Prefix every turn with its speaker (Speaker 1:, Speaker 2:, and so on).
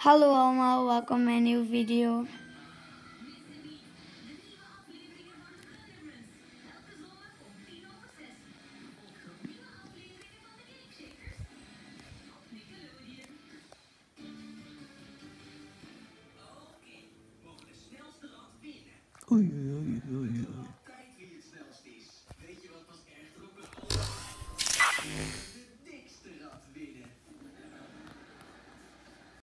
Speaker 1: Hallo allemaal, welkom bij een nieuwe video.
Speaker 2: Oei.